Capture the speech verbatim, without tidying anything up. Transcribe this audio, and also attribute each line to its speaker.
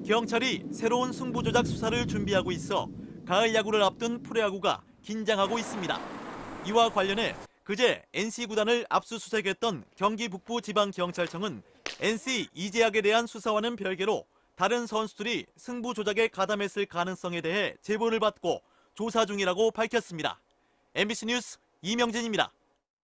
Speaker 1: 경찰이 새로운 승부 조작 수사를 준비하고 있어 가을 야구를 앞둔 프로야구가 긴장하고 있습니다. 이와 관련해 그제 엔씨 구단을 압수수색했던 경기 북부지방경찰청은 엔씨 이재학에 대한 수사와는 별개로 다른 선수들이 승부 조작에 가담했을 가능성에 대해 제보를 받고 조사 중이라고 밝혔습니다. 엠비씨 뉴스 이명진입니다.